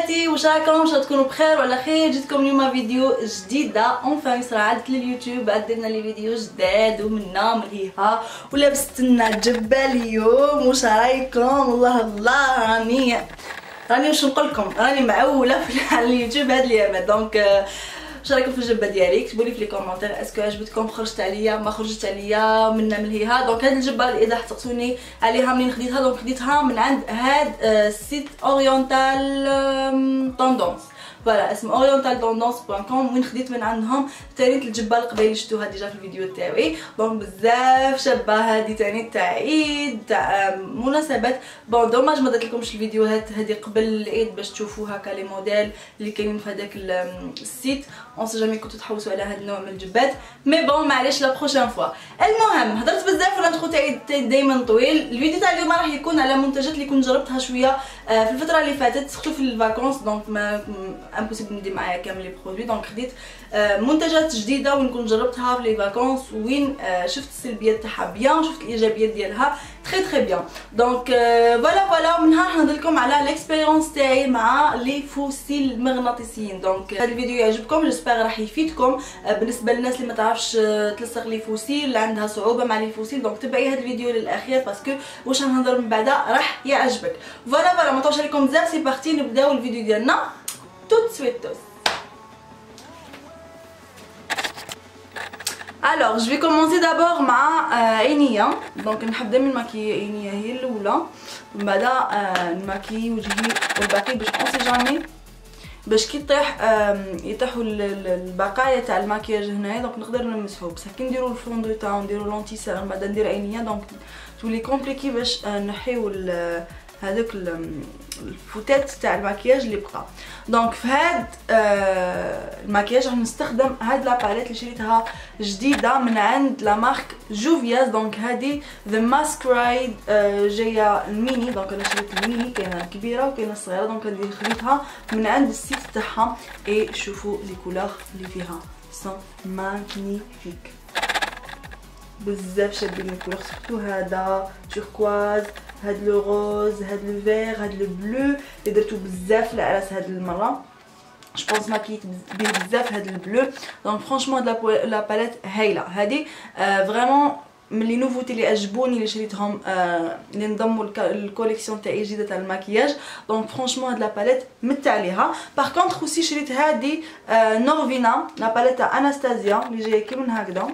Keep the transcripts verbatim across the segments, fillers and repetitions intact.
خواتاتي، واش راكم؟ ان شاء الله تكونوا بخير وعلى خير. جيتكم اليوم فيديو جديده اونفا صراحه عدت لليوتيوب، عدلنا لي فيديو جداد ومنا مليها ولبست لنا جبه اليوم. واش رايكم؟ الله الله راني راني واش نقول لكم، راني معوله في اليوتيوب هاد الايامات. دونك واش رايكم في الجبه ديالي؟ كتبوا لي في لي كومونتير اسكو عجبتكم، خرجت عليا ما خرجت عليا، منا ملهيها. دونك هاد الجبه اللي اذا حطقتوني عليها منين خديتها، دونك خديتها من عند هاد السيت اورينتال توندونس، فوالا اسمه اورينتال توندونس بوان كوم، وين خديت من عندهم تاني الجبه القبيله اللي شفتوها ديجا في الفيديو تاعي. دونك بزاف شابه هادي تاني تاع عيد تاع مناسبات. بون دوماج ما درتلكمش الفيديوهات هادي قبل العيد باش تشوفوا هكا لي موديل اللي كاينين في هذاك السيت، اون سي جامي كنتو تحوسوا على هاد النوع من الجبات. مي بون معليش لا بروشين فوا. المهم هضرت بزاف والانترو تاعي دائما طويل. الفيديو تاع اليوم راح يكون على منتجات اللي كنت جربتها شويه في الفتره اللي فاتت، سورتو في الفاكونس. دونك ما امبوسيبل ندير معايا كامل لي برودوي. دونك خديت منتجات جديده وين كنت جربتها في لي فاكونس، وين شفت السلبيات تاعها بيان، شفت الايجابيات ديالها تري تري بيان. دونك فوالا فوالا منها راح نهضر لكم على الاكسبيريونس تاعي مع لي فوسيل المغناطيسيين. دونك هذا الفيديو يعجبكم، جيسبر راح يفيدكم بالنسبه للناس اللي ما تعرفش تلصق لي فوسيل، اللي عندها صعوبه مع لي فوسيل. دونك تبعي هذا الفيديو للاخير باسكو واش غنهضر من بعدا راح يعجبك. فوالا فوالا ما نطولش عليكم بزاف، سي بارتي نبداو الفيديو ديالنا توت سويتوس. Alors je vais commencer d'abord مع عينيا. دونك نحب دائما نماكي عينيا هي الاولى، ومن بعد نماكي وجهي والباقي باش اون سي جامي باش كي يطيح يطيحوا البقايا تاع الماكياج هنايا. دونك نقدر نمسحو، بصح كي نديرو الفون دو تاع ونديرو لونتي سير من بعد ندير عينيا دونك تولي كومبليكي باش نحيو هذوك الفوتات تاع الماكياج اللي بقى. دونك في هاد آه الماكياج راح نستخدم هاد لا باليت اللي شريتها جديده من عند لا مارك جوفياز. دونك هادي ذا ماسكرايد آه جايه الميني. دونك انا شريت الميني، كاينه الكبيره وكاينه الصغيره. دونك هادي خديتها من عند السيت تاعها. اي شوفوا لي كولور اللي فيها سون ماغنيفيك، بزاف شابين الكولور، سورتو هذا توركواز، هاد لو روز، هاد لو فير، هاد لو بلو اللي درتو بزاف العراس هاد المره. جو بونس ماكيت بيه بزاف هاد البلو. دونك فرانشمون هاد لا باليت هايله هادي آه فريمون من لي نوفوتي اللي عجبوني اللي شريتهم آه اللي انضموا للكوليكسيون تاعي الجديده تاع الماكياج. دونك فرانشمون هاد لا باليت مت عليها. باغ كونطخ اوسي شريت هادي آه نورفينا لا باليت تاع اناستازيا اللي جايه كي من هكذا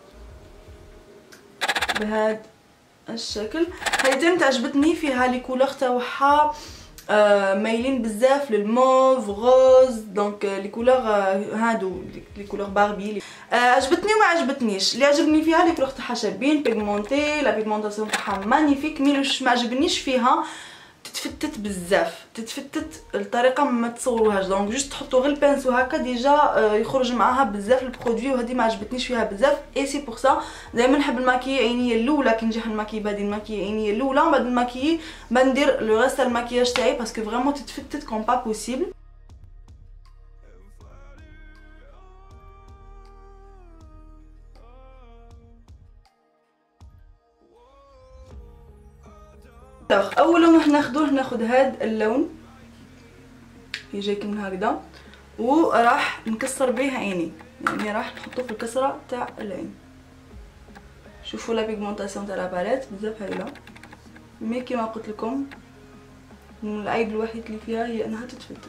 بهاد الشكل. هاي تعجبتني، فيها لي كولور تاعها آه مايلين بزاف للموف غوز. دونك لي كولور آه هادو لي كولور باربي آه عجبتني وما عجبتنيش. اللي عجبني فيها لي كولور تاعها شابين بيغمونتي، لا بيغمونطاسيون تاعها مانيفيك. مي واش ما عجبنيش فيها تتفتت بزاف، تتفتت الطريقه ما تصوروهاش. دونك جوست تحطوا غير البانسو هكا ديجا آه يخرج معاها بزاف البرودوي، وهذه ما عجبتنيش فيها بزاف. اي سي بور سا دائما نحب نماكي عينيا الاولى كي نجي نماكي بادي نماكي عينيا الاولى، ومن بعد نماكي بندير لو ريست تاع الماكياج تاعي باسكو فريمون تتفتت كوم با بوسيبل. اول لون راح ناخذوه ناخذ هاد اللون اللي جاي من هكذا، وراح نكسر به عيني، يعني راح نحطه في الكسره تاع العين. شوفوا لا بيغمونطاسيون تاع لا باليت بزاف هايله. مي كيما قلت لكم العيب الوحيد اللي فيها هي انها تتفتت.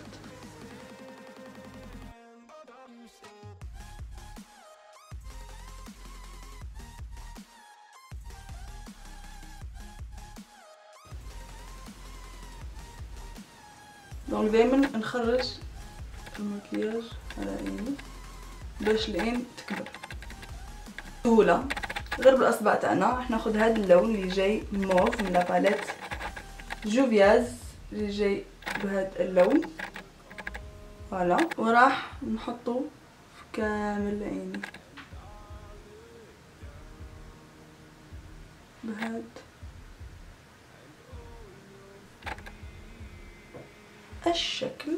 دونك دائما نخرج المكياج على عيني باش العين تكبر سهوله. غير بالاصبع تاعنا راح ناخذ هذا اللون اللي جاي موف من لا باليت جوفياز اللي جاي بهذا اللون فوالا، وراح نحطه في كامل عيني بهذا الشكل،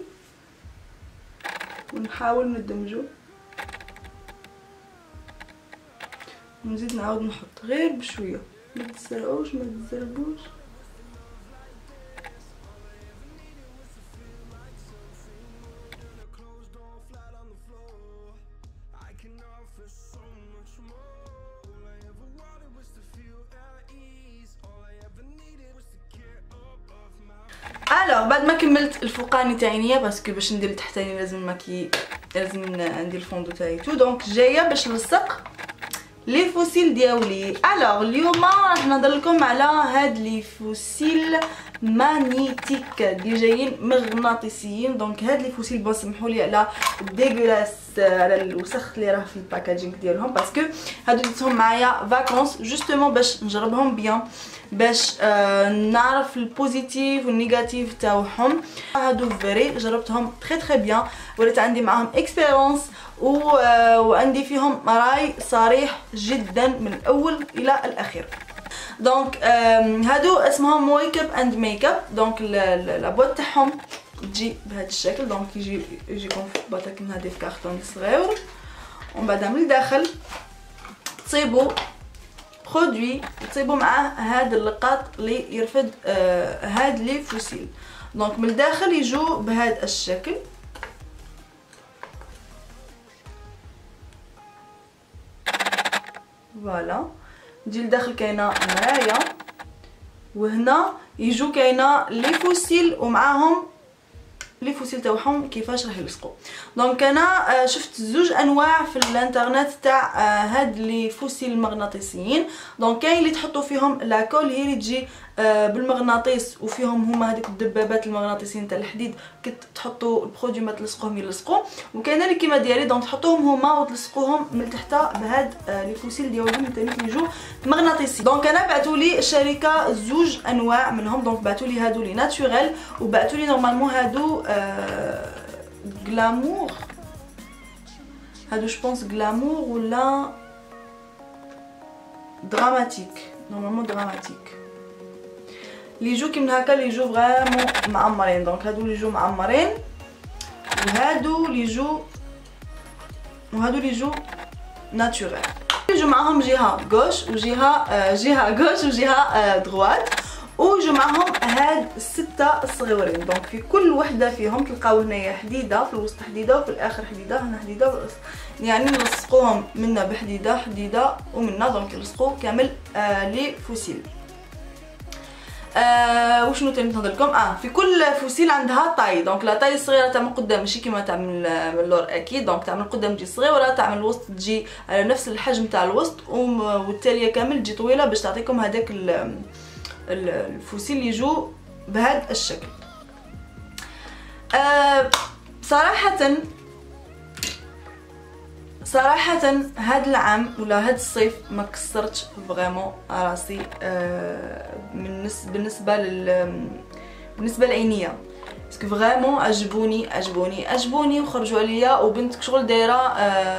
ونحاول ندمجه ونزيد نعاود نحط غير بشويه، ما تسرعوش ما تزربوش. الوغ بعد ما كملت الفوقاني تاعي باسكو باش ندير التحتاني لازم الماكي لازم ندير الفوندو تاعي تو. دونك جايه باش نلصق لي فوسيل ديالي. الوغ اليوم راح نهضر لكم على هاد لي فوسيل مانيتيك اللي جايين مغناطيسيين. دونك هاد لي فوسيل بون سمحوا لي على الديغولاس على الوسخ اللي راه في الباكاجينغ ديالهم، باسكو هادو ديتهم معايا فاكونس جوستومون باش نجربهم بيان، باش آه نعرف البوزيتيف والنيجاتيف تاعهم. هادو فري جربتهم تري تري بيان، ولات عندي معاهم اكسبيرونس و آه وعندي فيهم راي صريح جدا من الاول الى الاخير. دونك هادو اسمهم ويك اب اند ميك اب. دونك لابوات تاعهم تجي بهذا الشكل. دونك يجي يجيكم في باطا كيما هادي في كارطون صغير، ومن بعد من الداخل تصيبوا برودوي، تصيبوا معاه هاد اللقاط اللي يرفد آه هاد لي فوسيل. دونك من الداخل يجوا بهذا الشكل. فوالا تجي لداخل كاينه مرايه، وهنا يجوا كاينه لي فوسيل ومعاهم لي فوسيل تاعهم كيفاش راح يلصقوا. دونك انا شفت زوج انواع في الانترنت تاع هاد لي فوسيل المغناطيسيين. دونك كاين اللي تحطوا فيهم لاكول هي اللي تجي بالمغناطيس وفيهم هما هذيك الدبابات المغناطيسيين تاع الحديد، كنت تحطوا البرودوي ما تلصقوهم يلصقوا. وكاين اللي كيما ديالي دونك تحطوهم هما وتلصقوهم من تحت بهاد لي فوسيل ديالهم ثاني يجوا مغناطيسي. دونك انا بعثوا لي الشركه زوج انواع منهم. دونك بعثوا لي هادو لي ناتوريل، وبعثوا لي نورمالمون هادو آه غلامور. هادو جو بونس غلامور ولا دراماتيك، نورمالمون دراماتيك اللي يجوا كيما هكا، اللي يجوا فريمون معمرين. دونك هادو اللي يجوا معمرين، وهادو اللي يجوا وهادو اللي يجوا ناتوريل. يجوا معاهم جهه غوش وجهه آه جهه غوش وجهه آه دروات، ويجوا معاهم هاد السته الصغيورين. دونك في كل وحده فيهم تلقاو هنايا حديده، في الوسط حديده وفي الاخر حديده، هنا حديده يعني نلصقوهم منا بحديده حديده ومنا. دونك يلصقوا كامل آه لي فوسيل. آه وشنو تاني نهضر لكم؟ اه في كل فوسيل عندها طاي. دونك لا طاي الصغيره تاع من قدام ماشي كيما تاع من اللور اكيد. دونك تاع من القدام تجي صغيره، تاع من الوسط تجي على نفس الحجم تاع الوسط، والتاليه كامل تجي طويله باش تعطيكم هذاك الفوسيل اللي يجوا بهذا الشكل. آه صراحه صراحه هاد العام ولا هاد الصيف ما كسرتش فريمون راسي آه بالنسبه لل بالنسبه للعينيه، باسكو فريمون عجبوني عجبوني عجبوني وخرجوا عليا. وبنت شغل دايره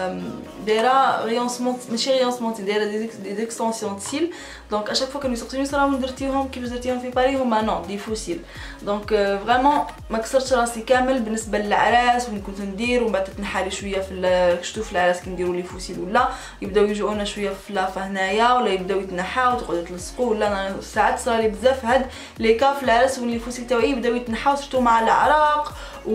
دايره ريونسمون ماشي ريونسمون دايره دي ديكستونسيون سيل. دونك اشاك فوا كانوا يسقسوني صراحه درتيهم كيفاش درتيهم في باري، هما نون دي فوسيل. دونك فريمون ما كسرتش راسي كامل بالنسبه للعراس وين كنت ندير. ومن بعد تتنحالي شويه في شفتو في العراس كي نديروا لي فوسيل ولا يبداو يجونا شويه في لافا هنايا، ولا يبداو يتنحاو وتقعدوا تلصقوا. ولا انا ساعات صرالي بزاف هاد لي كا في العراس وين لي فوسيل تاعي يبداو يتنحاو سورتو مع العراق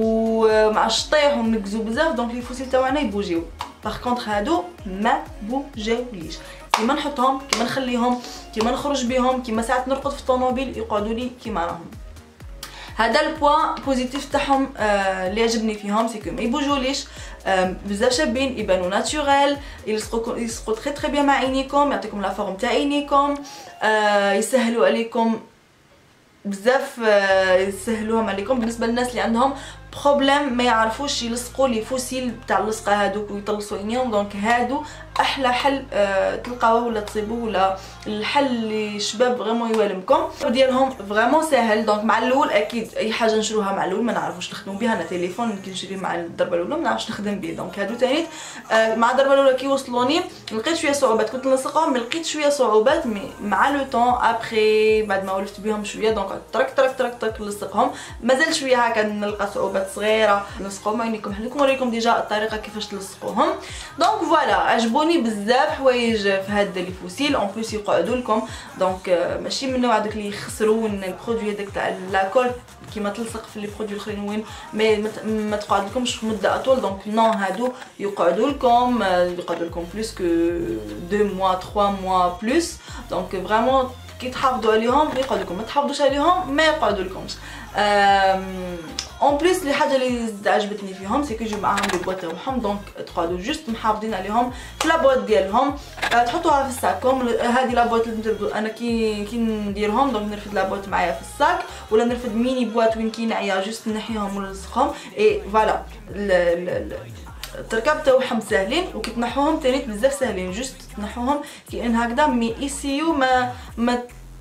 ومع الشطيح ونقزو بزاف. دونك لي فوسيل تاعنا يبوجيو. باغ كونطخ هادو ما بوجاوليش، كيما نحطهم كيما نخليهم كيما نخرج بهم كيما ساعات نرقد في الطوموبيل يقعدوا لي كيما راهم. هذا البوان بوزيتيف تاعهم آه اللي عجبني فيهم سي كو ما يبوجوليش آه بزاف شابين، يبانوا ناتوريل، يلصقوا يلصقوا تري تري بيان مع عينيكم، يعطيكم لا فورم تاع عينيكم، آه يسهلوا عليكم بزاف، آه يسهلوهم عليكم بالنسبه للناس اللي عندهم بروبليم ما يعرفوش يلصقوا لي فوسيل تاع اللصقه هذوك ويطلصوا عينيهم. دونك هادو احلى حل أه تلقاوه ولا تصيبوه، ولا الحل اللي شباب فريمون يوالمكم ديالهم فريمون ساهل. دونك مع الاول اكيد اي حاجه نشروها مع الاول ما نعرفوش نخدموا بها. انا تليفون يمكن نشري مع الضربه الاولى ما نعرفش نخدم به. دونك هادو ثاني أه مع الضربه الاولى كي وصلوني لقيت شويه صعوبات، كنت نلصقهم لقيت شويه صعوبات، مي مع لو طون ابري بعد ما ولفت بهم شويه دونك ترك ترك ترك ترك نلصقهم. مازال شويه هكا نلقى صعوبات صغيره نلصقهم. عينيكم حلكم نوريكم ديجا الطريقه كيفاش تلصقوهم. دونك فوالا عجبوني بزاف حوايج في هاد لي فوسيل. اون بليس يقعدوا لكم. دونك ماشي من نوع داك اللي يخسروا البرودوي هذاك تاع لاكول كيما تلصق في لي برودوي الاخرين وين ما ما تقعد لكمش في مده اطول. دونك نون هادو يقعدوا لكم يقعدوا لكم بلوس كو دو موا ثلاثة موا بلوس. دونك فريمون كي تحافظوا عليهم يقعدوا لكم، ما تحافظوش عليهم ما يقعدوا لكمش. اون بليس الحاجه اللي عجبتني فيهم سي كو يجيو معاهم لي بواط تاعهم، دونك تقعدوا جوست محافظين عليهم في لابواط ديالهم، تحطوها في الساكم. هذه لابواط اللي انا كي كي نديرهم دونك نرفد لابواط معايا في الساك، ولا نرفد ميني بواط وين كي نعيا جوست نحيهم ونلصقهم اي فوالا. التركاب تاعهم ساهلين وكي تنحوهم تاني بزاف ساهلين، جوست تنحوهم كأن هكذا مي ايسيو ما ما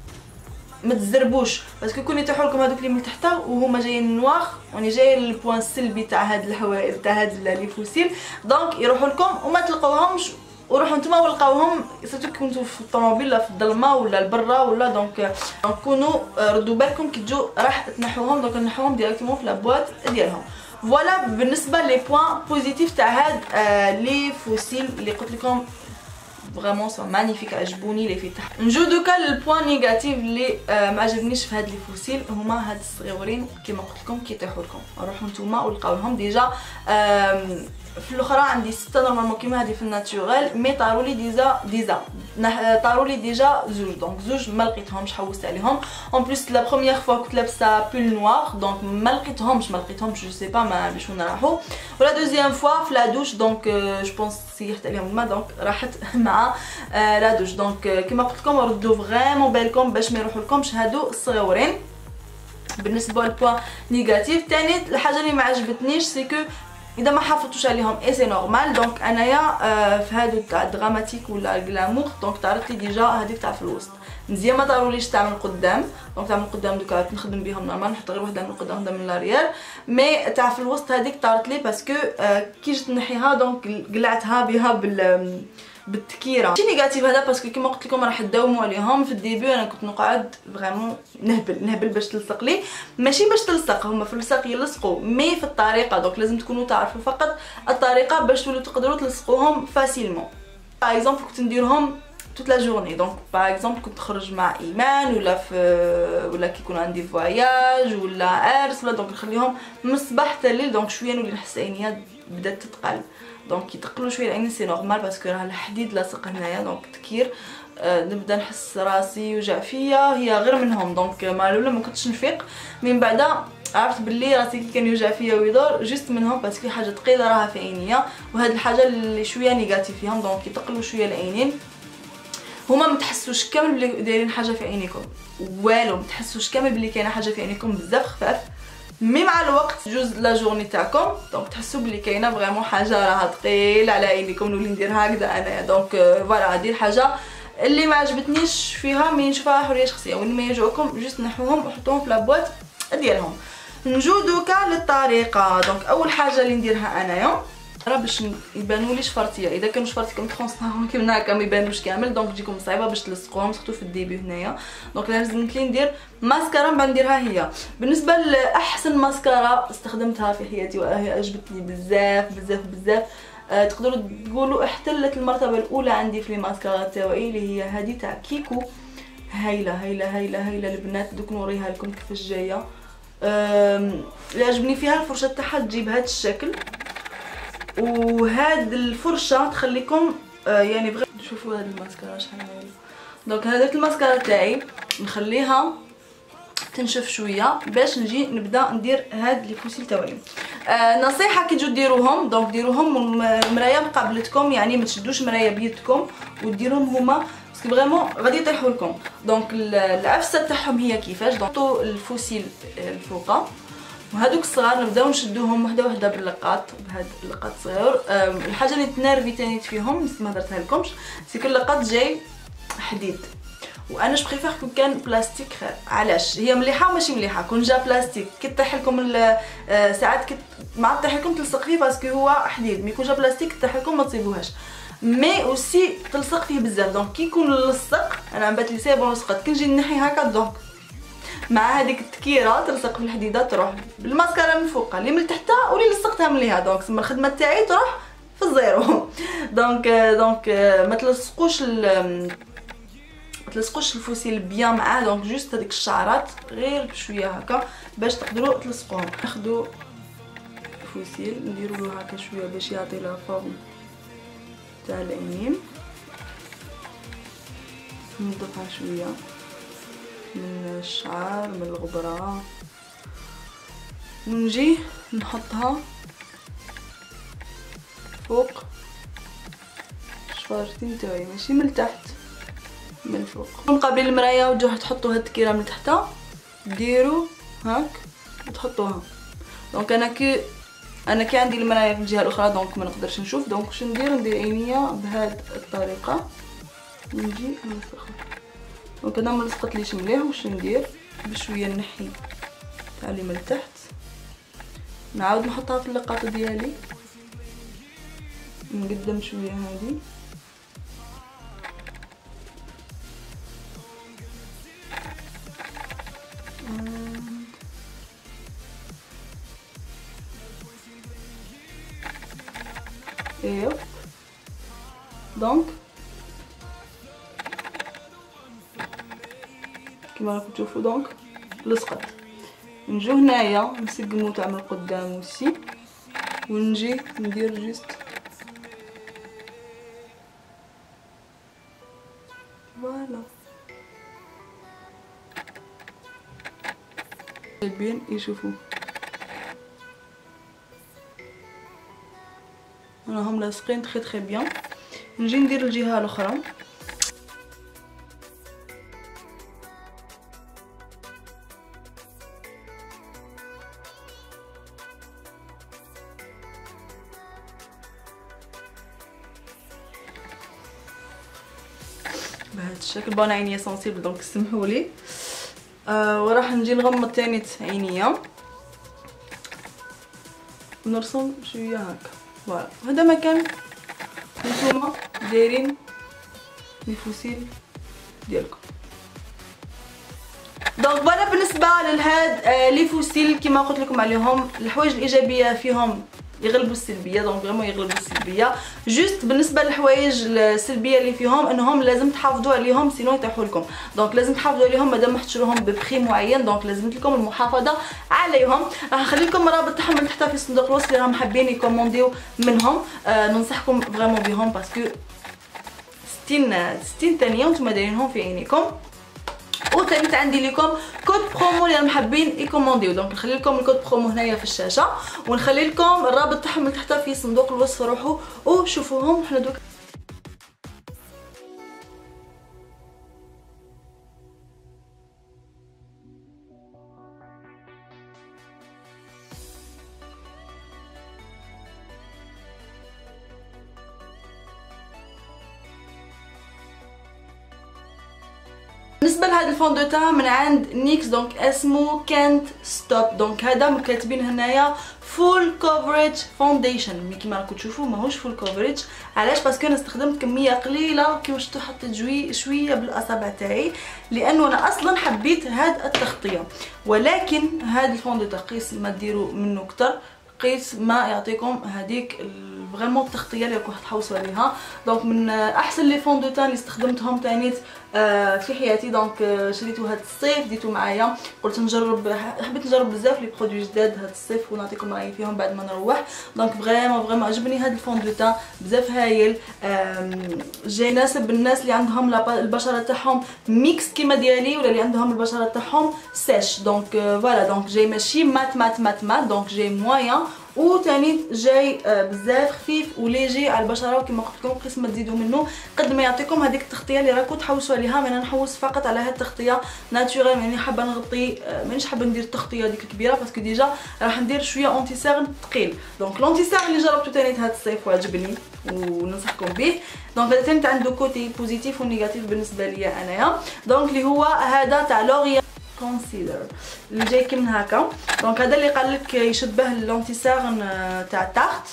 ما تزربوش، باسكو كون يطيحوا لكم هذوك اللي من تحت وهما جايين نواخ وني جاي البوان السلبي تاع هاد الحوائل تاع هاد لي فوسيل، دونك يروحوا لكم وما تلقاوهمش وروحوا نتوما ولقاوهم سيرتو كنتو في الطوموبيل ولا في الظلمه ولا البرا ولا. دونك كونوا ردوا بالكم كي تجوا راح تنحوهم، دونك نحوهم ديريكتومون في لابواط ديالهم. فوالا بالنسبه لي بوين بوزيتيف تاع هاد آه لي فوسيل اللي قلت لكم فريمون سون مانيفيك، عجبوني لي فيتح. نجو دوكا للبوين نيجاتيف اللي آه ما عجبنيش في هاد لي فوسيل، هما هاد الصغيورين كيما قلت لكم كيطيحوا لكم، روحوا نتوما ولقاو لهم ديجا آه في الاخرى عندي ستة نورمالمون كيما هذه في الناتوريل، مي طاروا لي ديجا ديجا طاروا لي ديجا زوج، دونك زوج ما لقيتهمش، حوست عليهم. اون بليس لا بروميير فوا كنت لابسه بول نوار دونك ما لقيتهمش ما لقيتهمش جو سي با ما باش وين راحوا. ولا دوزيام فوا في لا دوش دونك جو بونس سيحت عليهم الماء دونك راحت مع لا دوش. دونك كيما قلت لكم ردوا فريمون بالكم باش ما يروحوا لكمش هادو الصغيورين. بالنسبه للبوان نيجاتيف ثاني الحاجه اللي ما عجبتنيش سي كو اذا ما حافظتوش عليهم اي سي نورمال. دونك انايا آه في هادو تاع دراماتيك ولا الغلامور دونك طارت لي ديجا هذيك تاع في الوسط، مزيان ما طاروليش تاع من القدام، دونك تاع من القدام دوكا نخدم بهم نورمال نحط غير وحده من القدام وحده من لاريير، مي تاع في الوسط هذيك طارت لي باسكو آه كي جيت نحيها دونك قلعتها بها بال بالتكيره. ماشي نيجاتيف هذا باسكو كيما قلت لكم راح تداوموا عليهم. في الديبي انا كنت نقعد فريمون نهبل نهبل باش تلصق لي، ماشي باش تلصق هما في اللصق يلصقوا مي في الطريقه، دونك لازم تكونوا تعرفوا فقط الطريقه باش تولوا تقدروا تلصقوهم فاسيلمون. باغ اكزومبل كنت نديرهم توت لا جورني، دونك باغ اكزومبل كنت نخرج مع ايمان ولا في ولا كي يكون عندي فواياج ولا عرس ولا دونك نخليهم من الصباح حتى الليل، دونك شويه نولي نحس عينيا بدات تتقل، دونك يتقلوا شويه العين سي نورمال باسكو راه الحديد لاصق هنايا دونك تكير. آه نبدا نحس راسي يوجع فيا هي غير منهم، دونك مع الاولى ما كنتش نفيق، من بعد عرفت باللي راسي كي كان يوجع فيا ويدور جست منهم باسكو حاجه ثقيله راها في عينيا، وهاد الحاجه اللي شويه نيجاتيف فيهم دونك يتقلوا شويه العينين. هما ما تحسوش كامل بلي دايرين حاجه في عينيكم والو، ما تحسوش كامل بلي كاينه حاجه في عينيكم بزاف خفاف، مي مع الوقت جوز لا جورني تاعكم دونك تحسوا بلي كاينه فريمون حاجه راها ثقيله على عينيكم. نولي ندير هكذا انايا، دونك فوالا هذه الحاجه اللي ما عجبتنيش فيها، مي نشوفها حريه شخصيه. وين ما يجوكم جوست نحوهم وحطوهم في لابواط ديالهم. نجو دوكا للطريقه. دونك اول حاجه اللي نديرها انايا راه باش يبانوا لي شفرتيه، اذا كانوا شفرتكم ترونسبارون كيما هكا ما يبانوش كامل دونك تجيكم صعيبه باش تلصقوهم سورتو في الديبي هنايا. دونك لازم لي ندير ماسكارا من بعد نديرها هي. بالنسبه لاحسن ماسكارا استخدمتها في حياتي وهي عجبتني بزاف بزاف بزاف، أه تقدروا تقولوا احتلت المرتبه الاولى عندي في لي ماسكارا تاعي اللي هي هذه تاع كيكو. هايله هايله هايله هايله البنات، دوك نوريها لكم كيفاش جايه. اللي عجبني فيها الفرشه تاعها تجيب هذا الشكل، وهاد الفرشه تخليكم آه يعني بغيت تشوفوا هاد الماسكارا شحال هي. دونك هذيك الماسكارا تاعي نخليها تنشف شويه باش نجي نبدا ندير هاد لي فوسيل تاعي. آه نصيحه كي تجوا ديروهم دونك ديروهم مرايه مقابلتكم، يعني ما تشدوش مرايه بيدكم وديروهم هما باسكو فريمون غادي يطيحوا لكم. دونك العفسه تاعهم هي كيفاش دونك الفوسيل الفوقه، وهذوك الصغار نبداو نشدوهم وحده وحده باللقاط بهاد اللقاط الصغير. الحاجه اللي تنرفي تاني فيهم ما هضرتها لكمش سي كل لقاط جاي حديد، وانا جو بريفير كون كان بلاستيك خير. علاش؟ هي مليحه وماشي مليحه. كون جا بلاستيك كي طيح لكم ساعات كي ما طيح لكم تلصق فيه باسكو هو حديد، مي كون جا بلاستيك طيح لكم ما تصيبوهاش، مي اوسي تلصق فيه بزاف. دونك كي يكون لصق انا عم بات لي سي بون لصقت، كي نجي نحي هكا دونك مع هذيك التكيره تلصق في الحديده تروح بالماسكارا من فوق اللي من تحتها واللي لصقتها مليها، دونك تما الخدمه تاعي تروح في الزيرو. دونك دونك ما تلصقوش ما تلصقوش الفوسيل بيان معاه، دونك جوست هذيك الشعرات غير بشويه هكا باش تقدروا تلصقوهم. ناخذوا الفوسيل نديروا له هكا شويه باش يعطي لا فورم تاع العينين، نضيفها شويه من الشعر من الغبره ونجي نحطها فوق شفاجتي نتاعي، ماشي من تحت من فوق. مقابلين المرايه وتجوا تحطوا هاد التكيره من تحتها، ديروا هاك وتحطوها. دونك انا كي انا كي عندي المرايه في الجهه الاخرى دونك ما نقدرش نشوف، دونك واش ندير ندير عينيا بهاد الطريقه ونجي نلصقها. دونك انا ما لصقتليش مليح، واش ندير بشويه نحي تاع اللي من تحت، نعاود نحطها في اللقاط ديالي، نقدم شويه هادي ايوه. دونك كيما راكم تشوفوا دونك لصقت. نجو هنايا نسقمو تاع من القدام وسي، ونجي ندير جوست فوالا بين يشوفوا. راهم لاصقين تري تري بيان. نجي ندير الجهه الاخرى، بهذا الشكل. بون عينيا سونسيبل دونك سمحولي. آه وراح نجي نغمض تاني عينيا ونرسم شويه هكا. فوالا هذا مكان نتوما دايرين لي فوسيل ديالكم. دونك فوالا بالنسبه لهاد آه لي فوسيل كيما قلت لكم عليهم، الحوايج الايجابيه فيهم يغلبوا السلبيه، دونك فريمون يغلبوا السلبيه. جوست بالنسبه للحوايج السلبيه اللي فيهم انهم لازم تحافظوا عليهم سينو يطيحوا لكم، دونك لازم تحافظوا عليهم مادام محتشروهم ببخي معين، دونك لازم لكم المحافظه عليهم. راح نخلي لكم الرابط تاعهم من تحت في صندوق الوصف اللي راهم حابين يكومونديو منهم. آه ننصحكم فريمون بهم باسكو ستين ستين ثانيه وانتم دايرينهم في عينيكم. وثاني عندي لكم كود برومو اللي راهم حابين يكومونديو، دونك نخلي لكم الكود برومو هنايا في الشاشه، ونخلي لكم الرابط تاعهم من تحت في صندوق الوصف، روحوا وشوفوهم. حنا دوك بالنسبه لهذا الفون دو تان من عند نيكس، دونك اسمه كانت ستوب. دونك هذا كاتبين هنايا فول كوفريج فونديشن، مي كيما راكم تشوفوا ماهوش فول كوفريج. علاش؟ باسكو انا استخدمت كميه قليله كيما شفتوا، حطيت جوي شويه بالاصابع تاعي لانه انا اصلا حبيت هاد التغطيه. ولكن هذا الفون دو تان قيس ما ديروا منه كتر، قيس ما يعطيكم هذيك فريمون التغطيه اللي راكم تحوسوا عليها. دونك من احسن لي فون دو تان اللي استخدمتهم تانيت آه في حياتي. دونك آه شريته هذا الصيف، ديتو معايا، قلت نجرب، حبيت نجرب بزاف لي برودوي جداد هذا الصيف ونعطيكم رايي فيهم بعد ما نروح. دونك فريمون فريمون عجبني هذا الفون دو تان بزاف هايل. جاي يناسب الناس اللي عندهم البشره تاعهم ميكس كيما ديالي، ولا اللي عندهم البشره تاعهم سيش. دونك فوالا دونك جاي ماشي مات مات مات مات، دونك جاي مويان، وثاني جاي بزاف خفيف وليجي على البشره. وكما قلت لكم قسم ما تزيدوا منه قد ما يعطيكم هذيك التغطيه اللي راكم تحوسوا عليها. انا نحوس فقط على هذه التغطيه ناتوريل، يعني حابه نغطي، مانيش حابه ندير التغطيه ديك الكبيره باسكو ديجا راح ندير شويه اونتي سيرن ثقيل. دونك لونتي سيرن اللي جربته ثاني هذا الصيف وعجبني وننصحكم به. دونك هذا ثاني عنده كوتي بوزيتيف ونيجاتيف بالنسبه ليا انايا. دونك اللي هو هذا تاع لوريال كونسيلر اللي جاي كي من هكا. دونك هذا اللي قال لك يشبه اللونتي سيرن تاع تحت،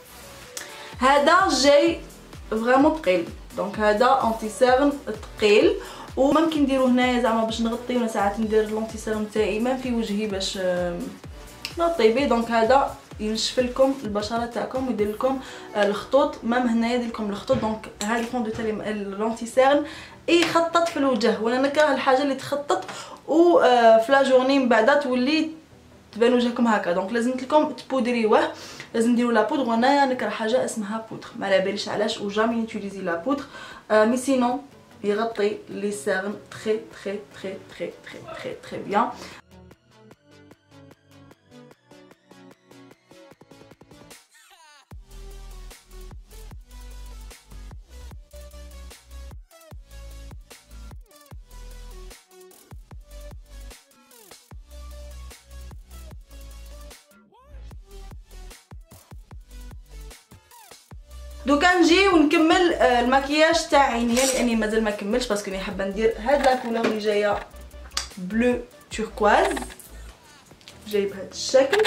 هذا جاي فريمون ثقيل. دونك هذا اونتي سيرن ثقيل، وممكن نديرو هنايا زعما باش نغطي، وانا ساعات ندير اللونتي سيرن تاعي ما في وجهي باش نغطي به. دونك هذا ينشف لكم البشره تاعكم ويدير لكم الخطوط، مام هنايا يدير لكم الخطوط. دونك هذا الفون دو تاع اللونتي سيرن يخطط في الوجه، وانا نكره الحاجه اللي تخطط و في لا جورني من بعدا تولي تبان وجهكم هكا. دونك لازم لكم تبودريوه، لازم نديروا لا بودر، وانا نكره حاجه اسمها بودر، ما على باليش علاش وجامي نوتيليزي لا بودر. آه مي سينون يغطي لي سيرن تري تري تري تري تري تري تري بيان. دوكا نجي ونكمل المكياج تاع عينيا لاني مازال ما كملتش باسكو راني حابه ندير هاد لا كولور اللي جايه بلو توركواز جاي بهذا الشكل.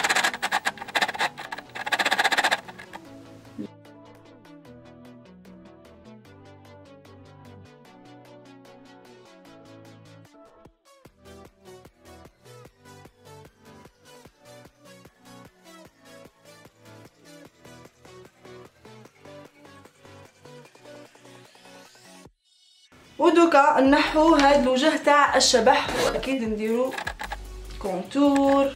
ودوكا نحو هاد الوجه تاع الشبح واكيد نديرو كونتور.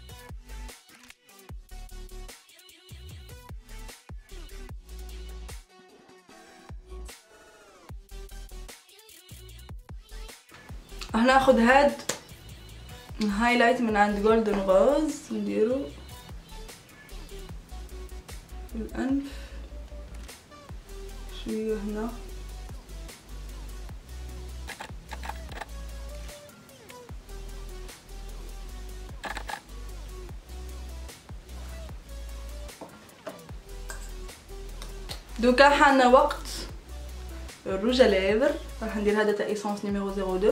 هناخد هاد الهايلايت من عند جولدن روز نديرو في الانف شويه هنا. دوكا حان وقت الروج ليفر، راح ندير هذا تاع ايسونس نيميرو صفر اثنين.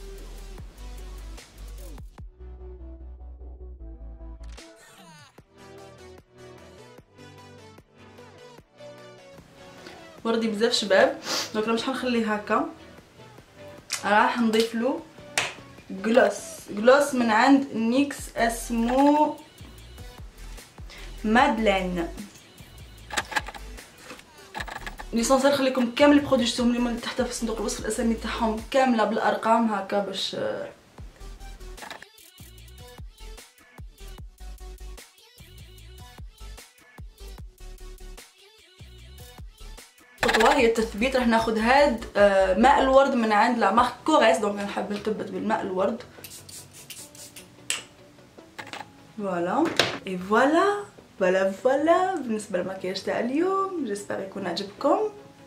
وردي بزاف شباب، دونك مش حنخليه هكا، راح نضيف له جلوس جلوس من عند نيكس اسمو مادلين. ليسونسيال نخليكم كامل البرودوي شفتهم لي تحت في صندوق الوصف الاسامي تاعهم كامله بالارقام هكا باش خطوه هي التثبيت. راح ناخذ هاد ماء الورد من عند لا مارك كوريس، دونك نحب نثبت بالماء الورد. فوالا اي فوالا فوالا فوالا بالنسبه للمكياج تاع اليوم. جيسبر يكون عجبكم.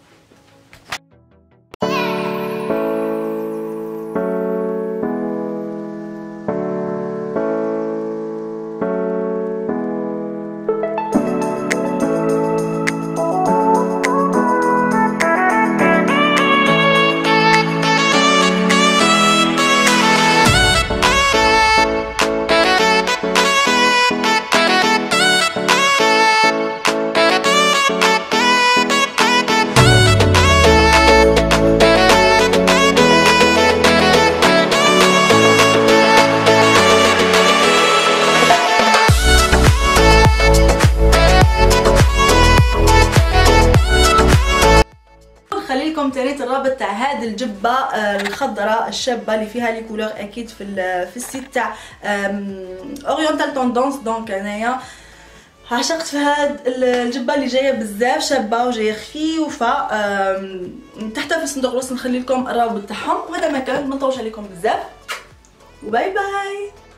لكم تاني الرابط تاع هاد الجبه الخضراء الشابه اللي فيها لي كولور اكيد في في السيت تاع اورينتال توندونس. دونك انايا عشقت في هاد الجبه اللي جايه بزاف شابه وجايه خفيفه. تحت في صندوق الوصف نخلي لكم الرابط تاعهم. وهذا ما كان، ما نطولش عليكم بزاف وباي باي.